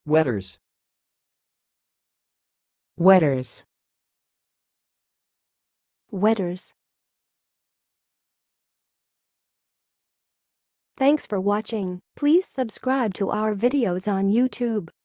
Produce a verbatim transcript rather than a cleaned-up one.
Wetters. Wetters. Wetters. Thanks for watching. Please subscribe to our videos on YouTube.